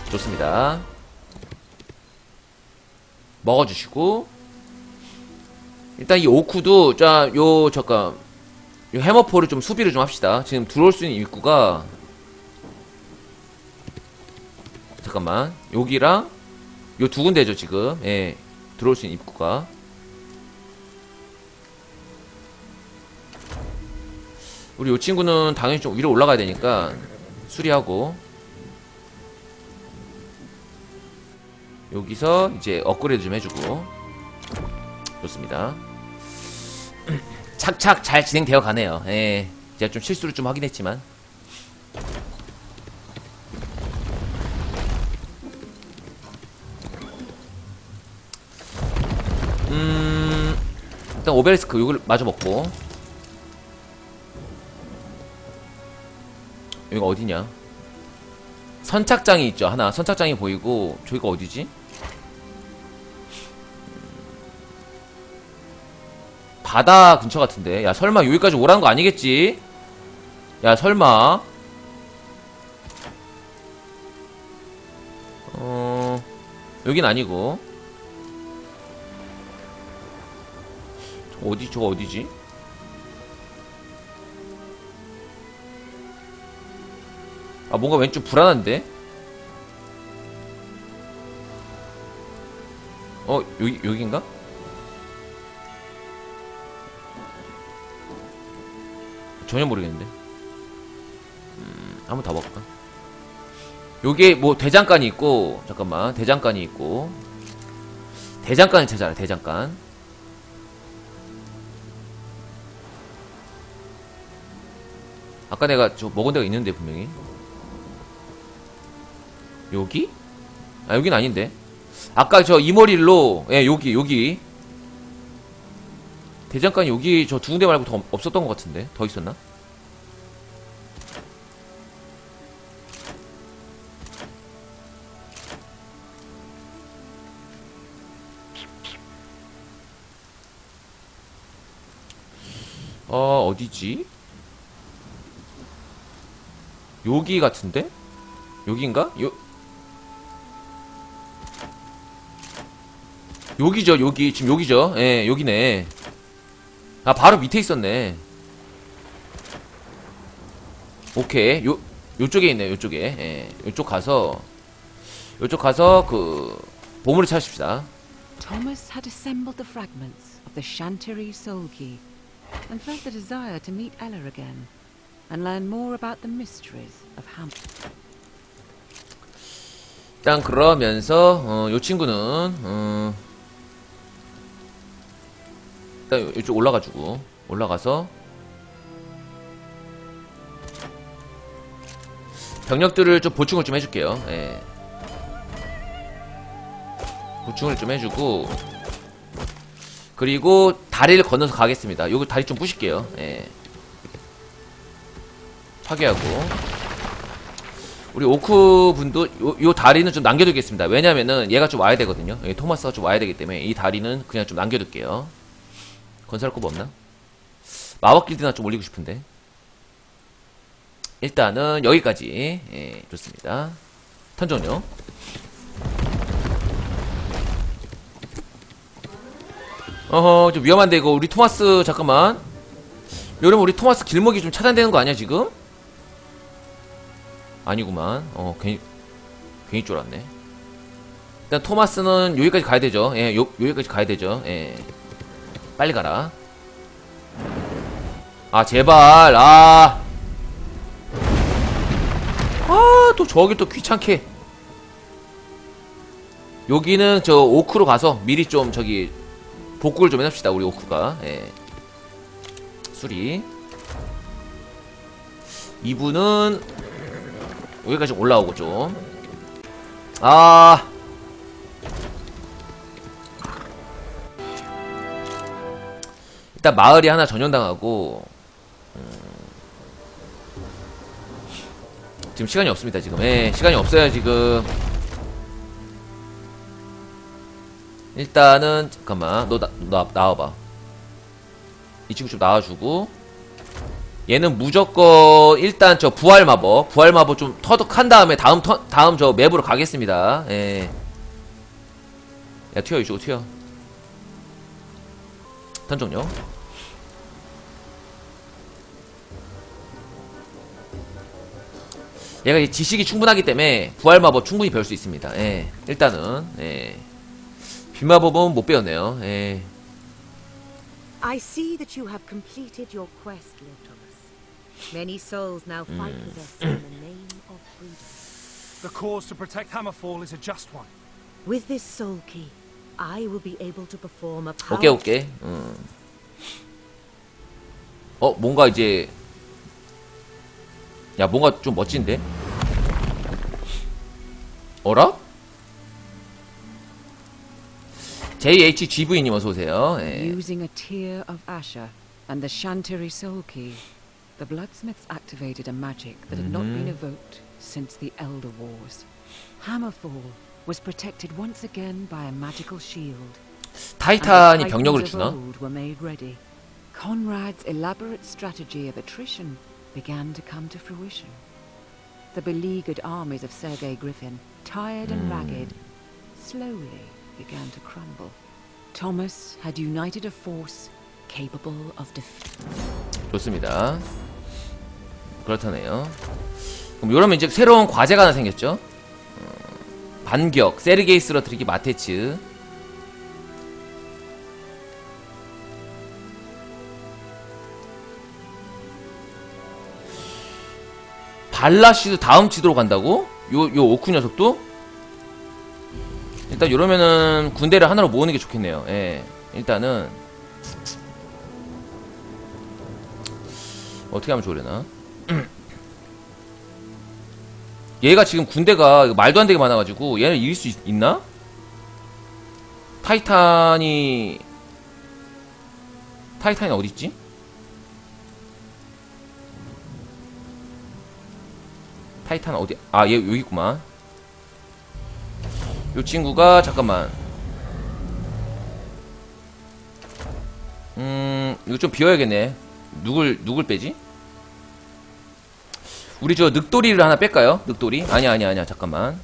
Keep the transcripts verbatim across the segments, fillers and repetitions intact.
좋습니다. 먹어주시고 일단 이 오쿠도 자 요 잠깐 요 해머포를 좀 수비를 좀 합시다. 지금 들어올 수 있는 입구가 잠깐만 여기랑 요 두 군데죠 지금. 예, 들어올 수 있는 입구가. 우리 요 친구는 당연히 좀 위로 올라가야 되니까 수리하고 여기서 이제 업그레이드 좀 해주고. 좋습니다. 착착 잘 진행되어 가네요. 예, 제가 좀 실수를 좀 하긴 했지만. 음, 일단 오벨스크 요걸 마저 먹고. 여기가 어디냐? 선착장이 있죠 하나. 선착장이 보이고 저기가 어디지? 바다 근처 같은데. 야 설마 여기까지 오라는 거 아니겠지? 야 설마. 어... 여긴 아니고. 저거 어디 저거 어디지? 아 뭔가 왠좀 불안한데? 어 여기 여긴가? 전혀 모르겠는데. 음, 한번 더 볼까? 요게 뭐 대장간이 있고. 잠깐만 대장간이 있고. 대장간을 찾아라. 대장간. 아까 내가 저 먹은 데가 있는데 분명히. 여기? 아 여긴 아닌데. 아까 저 이머릴로. 예 여기 여기 대장간이 여기 저 두 군데 말고 더 없었던 것 같은데. 더 있었나? 어 어디지? 여기 같은데? 여긴가? 요 여기죠 여기. 지금 여기죠. 예 여기네. 아 바로 밑에 있었네. 오케이. 요 요쪽에 있네. 요쪽에. 예 요쪽 가서 요쪽 가서 그 보물을 찾으십시다. Thomas had assembled the fragments of the Chanterie Soul Key and felt the desire to meet Ella again and learn more about the mysteries of Ham. 일단 그러면서 어, 요 친구는 어, 일단 이쪽 올라가지고 올라가서 병력들을 좀 보충을 좀 해줄게요. 예. 보충을 좀 해주고 그리고 다리를 건너서 가겠습니다. 요거 다리 좀 부실게요. 예. 파괴하고 우리 오크 분도 요, 요 다리는 좀 남겨두겠습니다. 왜냐면은 얘가 좀 와야 되거든요. 예, 토마스가 좀 와야 되기 때문에 이 다리는 그냥 좀 남겨둘게요. 건설할 거 뭐 없나? 마법길드나 좀 올리고 싶은데. 일단은 여기까지. 예, 좋습니다. 턴 종료. 어허 좀 위험한데 이거. 우리 토마스 잠깐만. 여러분 우리 토마스 길목이 좀 차단되는 거 아니야 지금? 아니구만. 어 괜히 괜히 쫄았네. 일단 토마스는 여기까지 가야 되죠. 예, 요, 여기까지 가야 되죠. 예. 빨리 가라. 아 제발. 아. 아, 또 저기 또 귀찮게. 여기는 저 오크로 가서 미리 좀 저기 복구를 좀 해놓읍시다. 우리 오크가. 예. 수리. 이분은 여기까지 올라오고 좀. 아. 일단 마을이 하나 전염당하고. 음... 지금 시간이 없습니다. 지금. 예, 시간이 없어요 지금. 일단은 잠깐만. 너 나, 나, 나와봐. 이 친구 좀 나와주고. 얘는 무조건 일단 저 부활 마법 부활 마법 좀 터득한 다음에 다음 터, 다음 저 맵으로 가겠습니다. 예. 야 튀어 이쪽으로 튀어. 턴 종료. 얘가 이제 지식이 충분하기 때문에 부활 마법 충분히 배울 수 있습니다. 예. 일단은 예. 빛마법은 못 배웠네요. 예. I see that you have completed your quest, Lord Thomas. Many souls now fight with us in the name of freedom. The cause to protect Hammerfall is a just one. With this soul key, I will be able to perform a power. 오케이 오케이. 음. 어 뭔가 이제 야 뭔가 좀 멋진데? 어라? 제이에이치지브이님 어서오세요. 예. Using a tear of Asher and the Shantiri soul key, the Bloodsmiths activated a magic that had not been evoked since the Elder Wars. Hammerfall was protected once again by a magical shield. 타이탄이 And the 병력을 Titans of 주나? old were made ready. Conrad's elaborate strategy of attrition began to come to fruition. The beleaguered armies of Sergei Griffin, tired and ragged, slowly began to crumble. Thomas had united a force capable of defeat. 좋습니다. 그렇다네요. 그럼 이러면 이제 새로운 과제가 하나 생겼죠? 어, 반격, 세르게이 쓰러뜨리기 마테츠. 발라시도 다음 지도로 간다고? 요, 요 오쿠 녀석도? 일단 이러면은 군대를 하나로 모으는 게 좋겠네요. 예. 일단은 어떻게 하면 좋으려나? 얘가 지금 군대가 말도 안 되게 많아가지고 얘를 이길 수 있, 있나? 타이탄이 타이탄이 어딨지? 타이탄 어디? 아 얘 여기 있구만. 요 친구가 잠깐만 음 이거 좀 비워야겠네. 누굴 누굴 빼지? 우리 저 늑돌이를 하나 뺄까요? 늑돌이? 아니야 아니야 아니야 잠깐만.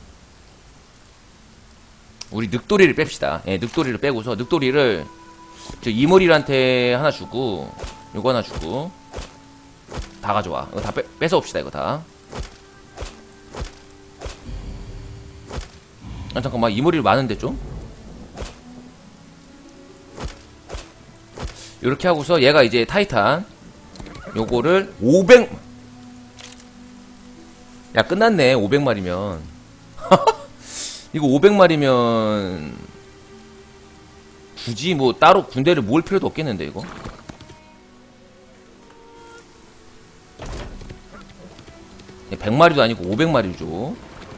우리 늑돌이를 뺍시다. 예, 늑돌이를 빼고서 늑돌이를 저 이모리한테 하나 주고 요거 하나 주고 다 가져와. 이거 다 빼, 뺏어 옵시다 이거 다. 아 잠깐만 이모리를 많은데 좀? 요렇게 하고서 얘가 이제 타이탄 요거를 오백 야 끝났네 오백 마리면 이거 오백 마리면 굳이 뭐 따로 군대를 모을 필요도 없겠는데 이거 백 마리도 아니고 오백 마리죠.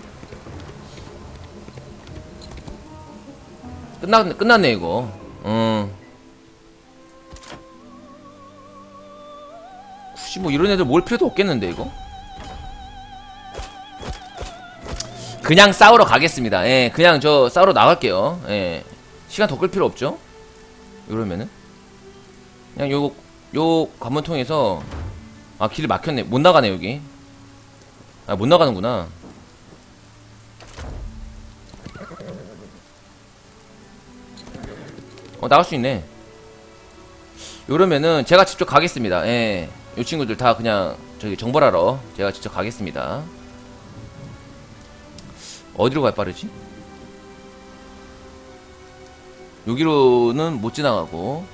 끝났, 끝났네 이거. 어. 굳이 뭐 이런 애들 모을 필요도 없겠는데 이거. 그냥 싸우러 가겠습니다. 예, 그냥 저 싸우러 나갈게요. 예, 시간 더 끌 필요 없죠. 이러면은 그냥 요, 요 관문 통해서 아 길이 막혔네. 못 나가네 여기. 아 못 나가는구나. 어 나갈 수 있네. 이러면은 제가 직접 가겠습니다. 예, 요 친구들 다 그냥 저기 정벌하러 제가 직접 가겠습니다. 어디로 가야 빠르지? 여기로는 못 지나가고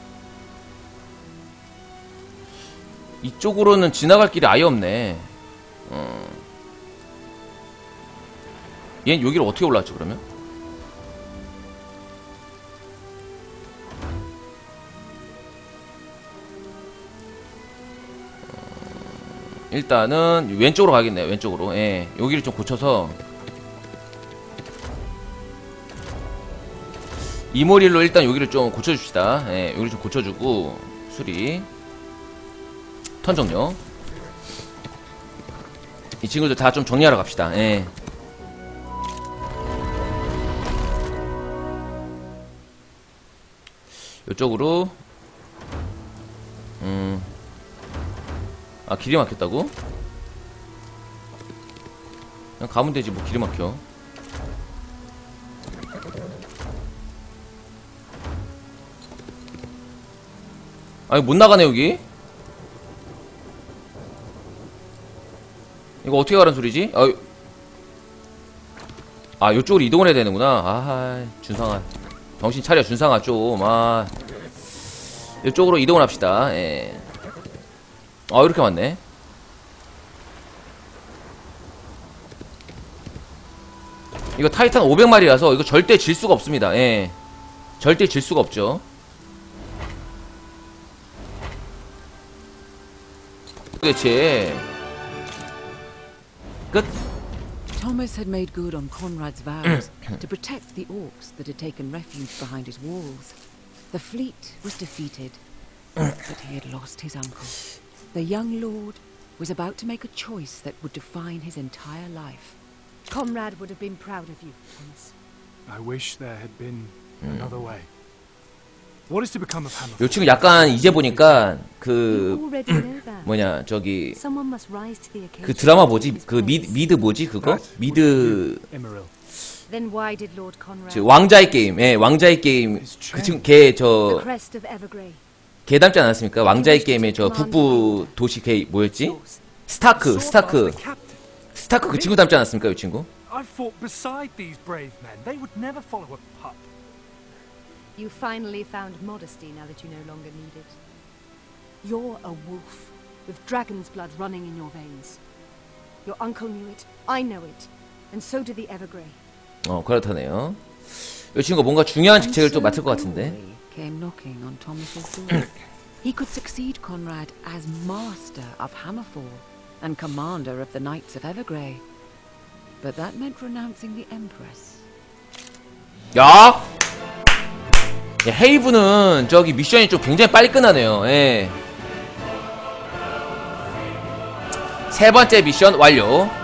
이쪽으로는 지나갈 길이 아예 없네. 어. 얘는 여기를 어떻게 올라왔지 그러면? 일단은 왼쪽으로 가겠네요. 왼쪽으로. 예, 여기를 좀 고쳐서 이모릴로 일단 여기를 좀 고쳐줍시다. 예, 여기를 좀 고쳐주고 수리 턴 정료. 이 친구들 다 좀 정리하러 갑시다. 예. 요쪽으로 음 아, 길이 막혔다고? 그냥 가면 되지, 뭐 길이 막혀. 아니, 못 나가네, 여기. 이거 어떻게 가란 소리지? 아, 아, 요쪽으로 이동을 해야 되는구나. 아, 준상아. 정신 차려, 준상아, 좀. 아. 이쪽으로 이동을 합시다. 예. 아, 이렇게 많네. 이거 타이탄 오백 마리라서 이거 절대 질 수가 없습니다. 예. 절대 질 수가 없죠. 도대체 끝. Thomas had made good on Conrad's vows to protect the orcs that had taken refuge behind his walls. The fleet was defeated, but he had lost his uncle. The young lord was about to make a choice that would define his entire life. Conrad would have been proud of you, Thomas. I wish there had been another way. What is to become of Hammerfall? 요 친구 약간 이제 보니까 You 그 already know that. 뭐냐 저기 Someone must rise to the occasion. 그 드라마 뭐지? 그 미, 미드 뭐지 그거? That would 미드 be Emerald. Then why did Lord Conrad? 저 왕자의 게임. 예, 왕자의 게임. 그 친구 걔 The 저 crest of Evergrey. 걔 닮지 않았습니까? 왕자의 게임의 저 북부 도시 걔 뭐였지? 스타크, 스타크. 스타크 그 친구 닮지 않았습니까? 이 친구? I fought beside these brave men. They would never follow a pup. You finally found modesty now that you no longer need it. You're a wolf, with dragon's blood running in your veins. Your uncle knew it, I know it, and so did the Evergrey. 어, 그렇다네요. 이 친구가 뭔가 중요한 And 직책을 또 so 맡을 것 같은데. glory came knocking on Thomas's door. He could succeed Conrad as master of Hammerfall and commander of the Knights of Evergrey. But that meant renouncing the Empress. 야! 야, 헤이브는 저기 미션이 좀 굉장히 빨리 끝나네요. 예. 세 번째 미션 완료.